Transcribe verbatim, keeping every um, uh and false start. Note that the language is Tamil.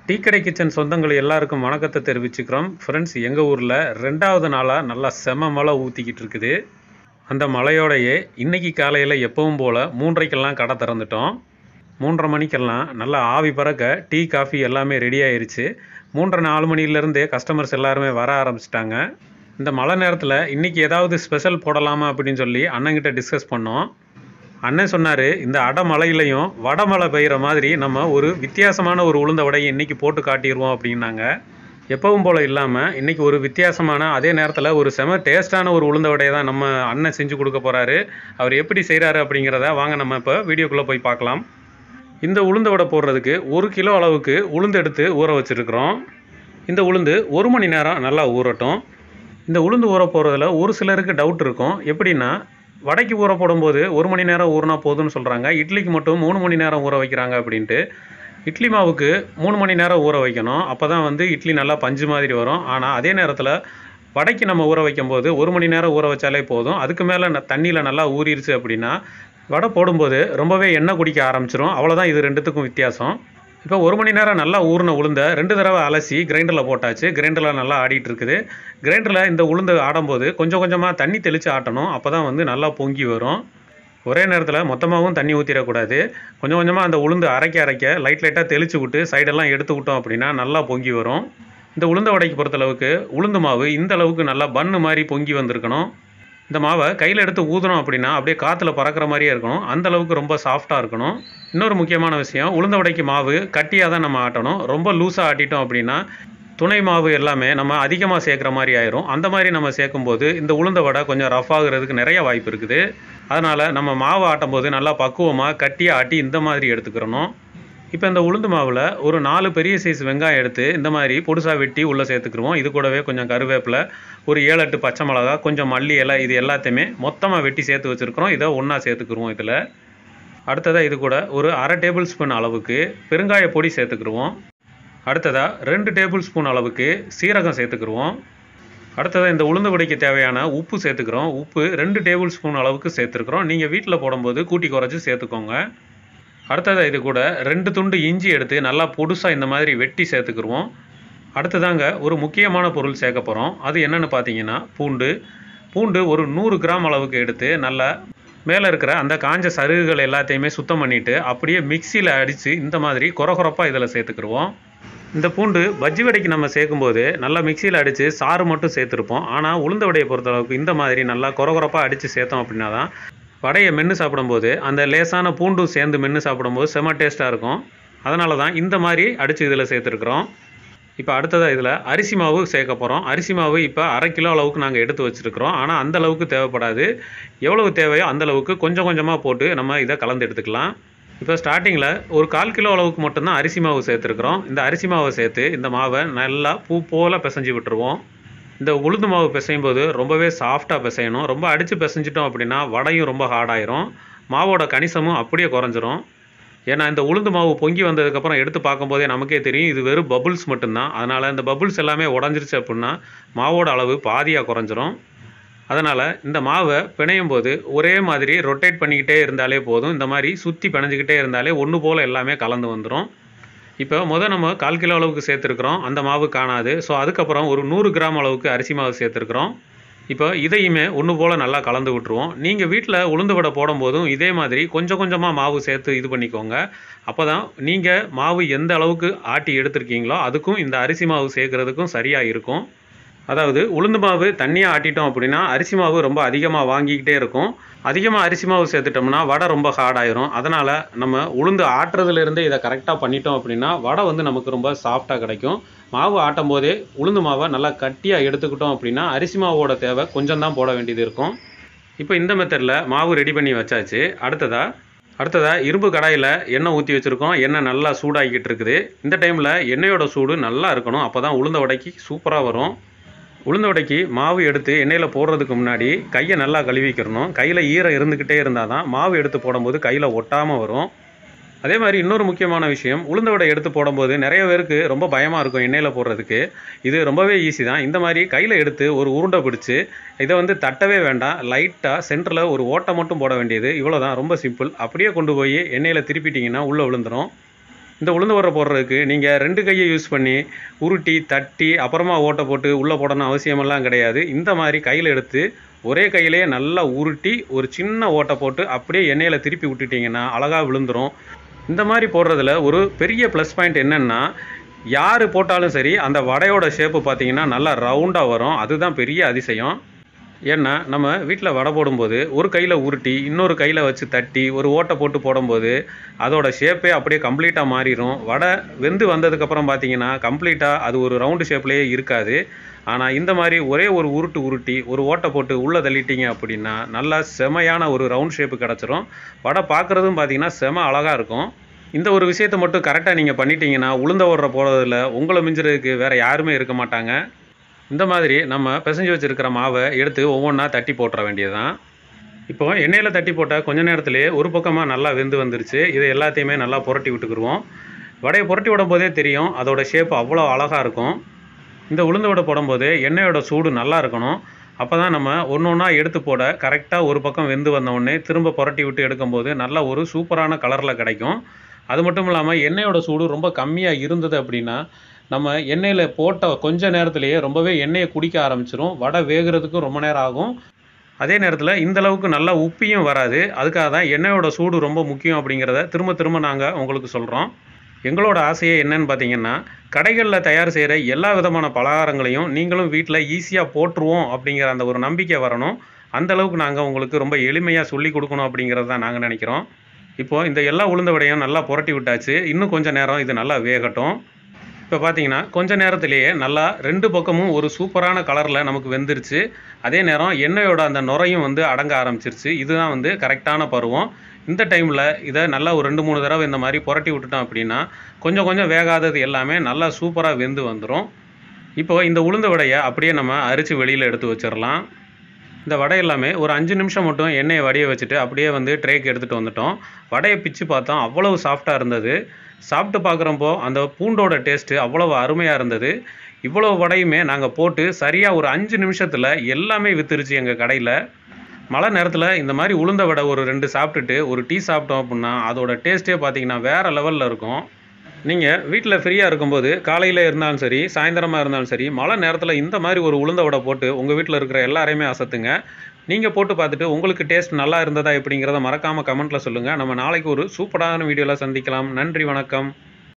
டீ கடை கிச்சன் சொந்தங்கள் எல்லாருக்கும் வணக்கத்தை தெரிவிச்சுக்கிறோம். ஃப்ரெண்ட்ஸ், எங்கள் ஊரில் ரெண்டாவது நாளாக நல்லா செம மழை ஊற்றிக்கிட்டு இருக்குது. அந்த மழையோடையே இன்றைக்கி காலையில் எப்பவும் போல் மூன்றைக்கெல்லாம் கடை திறந்துட்டோம். மூன்றரை மணிக்கெல்லாம் நல்லா ஆவி பறக்க டீ காஃபி எல்லாமே ரெடி ஆயிடுச்சு. மூன்றரை நாலு மணிலேருந்தே கஸ்டமர்ஸ் எல்லாருமே வர ஆரம்பிச்சிட்டாங்க. இந்த மழை நேரத்தில் இன்றைக்கி ஏதாவது ஸ்பெஷல் போடலாமா அப்படின்னு சொல்லி அண்ணங்கிட்ட டிஸ்கஸ் பண்ணோம். அண்ணன் சொன்னார், இந்த அடை மழையிலையும் வடை மழை பெய்கிற மாதிரி நம்ம ஒரு வித்தியாசமான ஒரு உளுந்த வடையை இன்றைக்கி போட்டு காட்டிடுவோம் அப்படின்னாங்க. எப்பவும் போல் இல்லாமல் இன்றைக்கி ஒரு வித்தியாசமான, அதே நேரத்தில் ஒரு செம டேஸ்ட்டான ஒரு உளுந்த வடையை தான் நம்ம அண்ணன் செஞ்சு கொடுக்க போகிறாரு. அவர் எப்படி செய்கிறாரு அப்படிங்கிறத வாங்க நம்ம இப்போ வீடியோக்குள்ளே போய் பார்க்கலாம். இந்த உளுந்த வடை போடுறதுக்கு ஒரு கிலோ அளவுக்கு உளுந்து எடுத்து ஊற வச்சுருக்குறோம். இந்த உளுந்து ஒரு மணி நேரம் நல்லா ஊறட்டும். இந்த உளுந்து ஊற போகிறதுல ஒரு சிலருக்கு டவுட் இருக்கும். எப்படின்னா, வடைக்கு ஊற போடும்போது ஒரு மணி நேரம் ஊறினா போதும்னு சொல்கிறாங்க, இட்லிக்கு மட்டும் மூணு மணி நேரம் ஊற வைக்கிறாங்க அப்படின்ட்டு. இட்லி மாவுக்கு மூணு மணி நேரம் ஊற வைக்கணும். அப்போ தான் வந்து இட்லி நல்லா பஞ்சு மாதிரி வரும். ஆனால் அதே நேரத்தில் வடைக்கு நம்ம ஊற வைக்கும்போது ஒரு மணி நேரம் ஊற வச்சாலே போதும். அதுக்கு மேலே தண்ணியில் நல்லா ஊறிடுச்சு அப்படின்னா வடை போடும்போது ரொம்பவே எண்ணெய் குடிக்க ஆரம்பிச்சிடும். அவ்வளோதான் இது ரெண்டுத்துக்கும் வித்தியாசம். இப்போ ஒரு மணி நேரம் நல்லா ஊறின உளுந்தை ரெண்டு தடவை அலசி கிரைண்டரில் போட்டாச்சு. கிரைண்டரில் நல்லா ஆடிட்டு இருக்குது. கிரைண்டரில் இந்த உளுந்து ஆடும்போது கொஞ்சம் கொஞ்சமாக தண்ணி தெளித்து ஆட்டணும். அப்போ தான் வந்து நல்லா பொங்கி வரும். ஒரே நேரத்தில் மொத்தமாகவும் தண்ணி ஊற்றிடக்கூடாது. கொஞ்சம் கொஞ்சமாக அந்த உளுந்து அரைக்க அரைக்க லைட் லைட்டாக தெளித்து விட்டு சைடெல்லாம் எடுத்து விட்டோம் அப்படின்னா நல்லா பொங்கி வரும். இந்த உளுந்த வடைக்கு பொறுத்தளவுக்கு உளுந்து மாவு இந்த அளவுக்கு நல்லா பன்னு மாதிரி பொங்கி வந்திருக்கணும். இந்த மாவை கையில் எடுத்து ஊதுனோம் அப்படின்னா அப்படியே காற்றுல பறக்கிற மாதிரியே இருக்கணும். அந்தளவுக்கு ரொம்ப சாஃப்டாக இருக்கணும். இன்னொரு முக்கியமான விஷயம், உளுந்த வடைக்கு மாவு கட்டியாக தான் நம்ம ஆட்டணும். ரொம்ப லூஸாக ஆட்டிட்டோம் அப்படின்னா துணை மாவு எல்லாமே நம்ம அதிகமாக சேர்க்குற மாதிரி ஆயிரும். அந்த மாதிரி நம்ம சேர்க்கும்போது இந்த உளுந்த வடை கொஞ்சம் ரஃப் ஆகுறதுக்கு நிறைய வாய்ப்பு இருக்குது. அதனால் நம்ம மாவு ஆட்டும் போது நல்லா பக்குவமாக கட்டியாக ஆட்டி இந்த மாதிரி எடுத்துக்கிறணும். இப்போ இந்த உளுந்து மாவில் ஒரு நாலு பெரிய சைஸ் வெங்காயம் எடுத்து இந்த மாதிரி பொடுசாக வெட்டி உள்ளே சேர்த்துக்குருவோம். இது கூடவே கொஞ்சம் கருவேப்பிலை, ஒரு ஏழு எட்டு பச்சை மிளகா, கொஞ்சம் மல்லி இலை, இது எல்லாத்தையுமே மொத்தமாக வெட்டி சேர்த்து வச்சுருக்கிறோம். இதை ஒன்றா சேர்த்துக்குருவோம். இதில் அடுத்ததாக இது கூட ஒரு அரை டேபிள் ஸ்பூன் அளவுக்கு பெருங்காய பொடி சேர்த்துக்குருவோம். அடுத்ததாக ரெண்டு டேபிள் ஸ்பூன் அளவுக்கு சீரகம் சேர்த்துக்குருவோம். அடுத்ததாக இந்த உளுந்து வடைக்கு தேவையான உப்பு சேர்த்துக்கிறோம். உப்பு ரெண்டு டேபிள் ஸ்பூன் அளவுக்கு சேர்த்துருக்குறோம். நீங்கள் வீட்டில் போடும்போது கூட்டி குறைச்சி சேர்த்துக்கோங்க. அடுத்ததாக இது கூட ரெண்டு துண்டு இஞ்சி எடுத்து நல்லா பொடுசாக இந்த மாதிரி வெட்டி சேர்த்துக்குருவோம். அடுத்ததாங்க ஒரு முக்கியமான பொருள் சேர்க்க போகிறோம். அது என்னென்னு பார்த்தீங்கன்னா பூண்டு. பூண்டு ஒரு நூறு கிராம் அளவுக்கு எடுத்து நல்லா மேலே இருக்கிற அந்த காஞ்ச சருகுகள் எல்லாத்தையுமே சுத்தம் பண்ணிவிட்டு அப்படியே மிக்சியில் அடித்து இந்த மாதிரி கொர கொரப்பாக இதில் சேர்த்துக்குருவோம். இந்த பூண்டு பஜ்ஜி வடைக்கு நம்ம சேர்க்கும்போது நல்லா மிக்சியில் அடித்து சாறு மட்டும் சேர்த்துருப்போம். ஆனால் உளுந்த வடையை பொறுத்தளவுக்கு இந்த மாதிரி நல்லா கொர கொரப்பாக அடித்து சேர்த்தோம் அப்படின்னா தான் வடையை மென்று சாப்பிடும்போது அந்த லேசான பூண்டும் சேர்ந்து மென்று சாப்பிடும்போது செம டேஸ்ட்டாக இருக்கும். அதனால தான் இந்த மாதிரி அடித்து இதில் சேர்த்துருக்குறோம். இப்போ அடுத்ததாக இதில் அரிசி மாவு சேர்க்க போகிறோம். அரிசி மாவு இப்போ அரை கிலோ அளவுக்கு நாங்கள் எடுத்து வச்சுருக்கிறோம். ஆனால் அந்த அளவுக்கு தேவைப்படாது. எவ்வளவு தேவையோ அந்தளவுக்கு கொஞ்சம் கொஞ்சமாக போட்டு நம்ம இதை கலந்து எடுத்துக்கலாம். இப்போ ஸ்டார்டிங்கில் ஒரு கால் கிலோ அளவுக்கு மட்டும்தான் அரிசி மாவு சேர்த்துருக்குறோம். இந்த அரிசி மாவை சேர்த்து இந்த மாவை நல்லா பூ போல் பிசைஞ்சு விட்டுருவோம். இந்த உளுந்து மாவு பிசையும் போது ரொம்பவே சாஃப்டாக பிசையணும். ரொம்ப அடித்து பிசைஞ்சிட்டோம் அப்படின்னா வடையும் ரொம்ப ஹார்டாயிரும். மாவோட கணிசமும் அப்படியே குறைஞ்சிரும். ஏன்னா இந்த உளுந்து மாவு பொங்கி வந்ததுக்கப்புறம் எடுத்து பார்க்கும்போதே நமக்கே தெரியும் இது வெறும் பபுள்ஸ் மட்டும்தான். அதனால் இந்த பபுள்ஸ் எல்லாமே உடஞ்சிருச்சு அப்படின்னா மாவோட அளவு பாதியாக குறைஞ்சிரும். அதனால் இந்த மாவை பிணையும் போது ஒரே மாதிரி ரொட்டேட் பண்ணிக்கிட்டே இருந்தாலே போதும். இந்த மாதிரி சுற்றி பிணைஞ்சிக்கிட்டே இருந்தாலே ஒன்று போல் எல்லாமே கலந்து வந்துடும். இப்போ முதல் நம்ம கால் கிலோ அளவுக்கு சேர்த்துருக்குறோம். அந்த மாவு காணாது. ஸோ அதுக்கப்புறம் ஒரு நூறு கிராம் அளவுக்கு அரிசி மாவு சேர்த்துருக்குறோம். இப்போ இதையுமே ஒன்று போல் நல்லா கலந்து விட்டுருவோம். நீங்கள் வீட்டில் உளுந்து வடை போடும்போதும் இதே மாதிரி கொஞ்சம் கொஞ்சமாக மாவு சேர்த்து இது பண்ணிக்கோங்க. அப்போ தான் நீங்கள் மாவு எந்த அளவுக்கு ஆட்டி எடுத்துருக்கீங்களோ அதுக்கும் இந்த அரிசி மாவு சேர்க்குறதுக்கும் சரியாக இருக்கும். அதாவது உளுந்து மாவு தண்ணியாக ஆட்டிட்டோம் அப்படின்னா அரிசி மாவு ரொம்ப அதிகமாக வாங்கிக்கிட்டே இருக்கும். அதிகமாக அரிசி மாவு சேர்த்துட்டோம்னா வடை ரொம்ப ஹார்டாயிரும். அதனால் நம்ம உளுந்து ஆட்டுறதுலேருந்தே இதை கரெக்டாக பண்ணிட்டோம் அப்படின்னா வடை வந்து நமக்கு ரொம்ப சாஃப்டாக கிடைக்கும். மாவு ஆட்டும் போதே உளுந்து மாவை நல்லா கட்டியாக எடுத்துக்கிட்டோம் அப்படின்னா அரிசி மாவோட தேவை கொஞ்சம் தான் போட வேண்டியது இருக்கும். இப்போ இந்த மெத்தடில் மாவு ரெடி பண்ணி வச்சாச்சு. அடுத்ததாக அடுத்ததாக இரும்பு கடாயில் எண்ணெய் ஊற்றி வச்சுருக்கோம். எண்ணெய் நல்லா சூடாகிக்கிட்டு இருக்குது. இந்த டைமில் எண்ணெயோட சூடு நல்லா இருக்கணும். அப்போ தான் உளுந்த வடைக்கு சூப்பராக வரும். உளுந்த வடைக்கு மாவு எடுத்து எண்ணெயில் போடுறதுக்கு முன்னாடி கையை நல்லா கழுவிக்கிறணும். கையில் ஈரம் இருந்துக்கிட்டே இருந்தால் தான் மாவு எடுத்து போடும்போது கையில் ஒட்டாமல் வரும். அதே மாதிரி இன்னொரு முக்கியமான விஷயம், உளுந்த வடை எடுத்து போடும்போது நிறைய பேருக்கு ரொம்ப பயமாக இருக்கும் எண்ணெயில் போடுறதுக்கு. இது ரொம்பவே ஈஸி தான். இந்த மாதிரி கையில் எடுத்து ஒரு உருண்டை பிடிச்சி இதை வந்து தட்டவே வேண்டாம். லைட்டாக சென்டரில் ஒரு ஓட்டை மட்டும் போட வேண்டியது. இவ்வளோ தான், ரொம்ப சிம்பிள். அப்படியே கொண்டு போய் எண்ணெயில் திருப்பிட்டிங்கன்னா உள்ளே விழுந்துடும். இந்த உளுந்த வடை போடுறதுக்கு நீங்கள் ரெண்டு கையை யூஸ் பண்ணி உருட்டி தட்டி அப்புறமா ஓட்டை போட்டு உள்ளே போடணும் அவசியமெல்லாம் கிடையாது. இந்த மாதிரி கையில் எடுத்து ஒரே கையிலே நல்லா உருட்டி ஒரு சின்ன ஓட்டை போட்டு அப்படியே எண்ணெயில் திருப்பி விட்டுட்டிங்கன்னா அழகாக விழுந்துடும். இந்த மாதிரி போடுறதுல ஒரு பெரிய ப்ளஸ் பாயிண்ட் என்னென்னா, யார் போட்டாலும் சரி அந்த வடையோட ஷேப்பு பார்த்தீங்கன்னா நல்லா ரவுண்டாக வரும். அதுதான் பெரிய அதிசயம். ஏன்னா நம்ம வீட்டில் வடை போடும்போது ஒரு கையில் உருட்டி இன்னொரு கையில் வச்சு தட்டி ஒரு ஓட்டை போட்டு போடும்போது அதோட ஷேப்பே அப்படியே கம்ப்ளீட்டாக மாறிடும். வடை வெந்து வந்ததுக்கப்புறம் பார்த்தீங்கன்னா கம்ப்ளீட்டாக அது ஒரு ரவுண்டு ஷேப்லேயே இருக்காது. ஆனால் இந்த மாதிரி ஒரே ஒரு உருட்டு உருட்டி ஒரு ஓட்டை போட்டு உள்ளே தள்ளிட்டீங்க அப்படின்னா நல்லா செமையான ஒரு ரவுண்ட் ஷேப்பு கிடச்சிரும். வடை பார்க்குறதும் பார்த்தீங்கன்னா செம அழகாக இருக்கும். இந்த ஒரு விஷயத்தை மட்டும் கரெக்டாக நீங்கள் பண்ணிட்டீங்கன்னா உளுந்த வடை போடுறதில் உங்களை மிஞ்சுறதுக்கு வேறு யாருமே இருக்க மாட்டாங்க. இந்த மாதிரி நம்ம பிசைஞ்சு வச்சுருக்கிற மாவை எடுத்து ஒவ்வொன்றா தட்டி போட்டுற வேண்டியது தான். இப்போ எண்ணெயில் தட்டி போட்டால் கொஞ்ச நேரத்துலேயே ஒரு பக்கமாக நல்லா வெந்து வந்துருச்சு. இதை எல்லாத்தையுமே நல்லா புரட்டி விட்டுக்குருவோம். வடையை புரட்டி விடும் போதே தெரியும் அதோட ஷேப் அவ்வளோ அழகாக இருக்கும். இந்த உளுந்த வடை போடும்போது எண்ணெயோட சூடு நல்லா இருக்கணும். அப்போ தான் நம்ம ஒன்று ஒன்றா எடுத்து போட கரெக்டாக ஒரு பக்கம் வெந்து வந்தோடனே திரும்ப புரட்டி விட்டு எடுக்கும்போது நல்லா ஒரு சூப்பரான கலரில் கிடைக்கும். அது மட்டும் இல்லாமல் எண்ணெயோட சூடு ரொம்ப கம்மியாக இருந்தது அப்படின்னா நம்ம எண்ணெயில் போட்ட கொஞ்ச நேரத்துலேயே ரொம்பவே எண்ணெயை குடிக்க ஆரம்பிச்சிடும். வடை வேகிறதுக்கும் ரொம்ப நேரம் ஆகும். அதே நேரத்தில் இந்தளவுக்கு நல்லா உப்பியும் வராது. அதுக்காக தான் எண்ணெயோட சூடு ரொம்ப முக்கியம் அப்படிங்கிறத திரும்ப திரும்ப நாங்கள் உங்களுக்கு சொல்கிறோம். எங்களோட ஆசையே என்னன்னு பார்த்தீங்கன்னா, கடைகளில் தயார் செய்கிற எல்லா விதமான பலகாரங்களையும் நீங்களும் வீட்டில் ஈஸியாக போட்டுருவோம் அப்படிங்கிற அந்த ஒரு நம்பிக்கை வரணும். அந்தளவுக்கு நாங்கள் உங்களுக்கு ரொம்ப எளிமையாக சொல்லி கொடுக்கணும் அப்படிங்கிறது தான் நாங்கள் நினைக்கிறோம். இப்போது இந்த எல்லா உளுந்த வடையும் நல்லா புரட்டி விட்டாச்சு. இன்னும் கொஞ்சம் நேரம் இது நல்லா வேகட்டும். இப்போ பார்த்தீங்கன்னா கொஞ்ச நேரத்திலேயே நல்லா ரெண்டு பக்கமும் ஒரு சூப்பரான கலரில் நமக்கு வெந்துருச்சு. அதே நேரம் எண்ணெயோட அந்த நுரையும் வந்து அடங்க ஆரம்பிச்சிருச்சு. இதுதான் வந்து கரெக்டான பருவம். இந்த டைமில் இதை நல்லா ஒரு ரெண்டு மூணு தடவை இந்த மாதிரி புரட்டி விட்டுட்டோம் அப்படின்னா கொஞ்சம் கொஞ்சம் வேகாதது எல்லாமே நல்லா சூப்பராக வெந்து வந்துடும். இப்போது இந்த உளுந்த வடையை அப்படியே நம்ம அரிச்சு வெளியில் எடுத்து வச்சிடலாம். இந்த வடை எல்லாமே ஒரு அஞ்சு நிமிஷம் மட்டும் எண்ணெயை வடிய வச்சுட்டு அப்படியே வந்து ட்ரேக்கு எடுத்துகிட்டு வந்துட்டோம். வடையை பிச்சு பார்த்தோம், அவ்வளவு சாஃப்டாக இருந்தது. சாப்பிட்டு பார்க்குறப்போ அந்த பூண்டோட டேஸ்ட்டு அவ்வளவு அருமையாக இருந்தது. இவ்வளோ வடையுமே நாங்கள் போட்டு சரியாக ஒரு அஞ்சு நிமிஷத்தில் எல்லாமே விற்றுருச்சு எங்கள் கடையில். மழை நேரத்தில் இந்த மாதிரி உளுந்த வடை ஒரு ரெண்டு சாப்பிட்டுட்டு ஒரு டீ சாப்பிட்டோம் அப்படின்னா அதோட டேஸ்ட்டே பார்த்தீங்கன்னா வேறு லெவலில் இருக்கும். நீங்கள் வீட்டில் ஃப்ரீயாக இருக்கும்போது காலையில் இருந்தாலும் சரி சாயந்தரமாக இருந்தாலும் சரி மழை நேரத்தில் இந்த மாதிரி ஒரு உளுந்த வடை போட்டு உங்கள் வீட்டில் இருக்கிற எல்லாரையுமே அசத்துங்க. நீங்கள் போட்டு பார்த்துட்டு உங்களுக்கு டேஸ்ட் நல்லா இருந்ததா எப்படிங்கிறத மறக்காமல் கமெண்ட்டில் சொல்லுங்கள். நம்ம நாளைக்கு ஒரு சூப்பரான வீடியோவில் சந்திக்கலாம். நன்றி, வணக்கம்.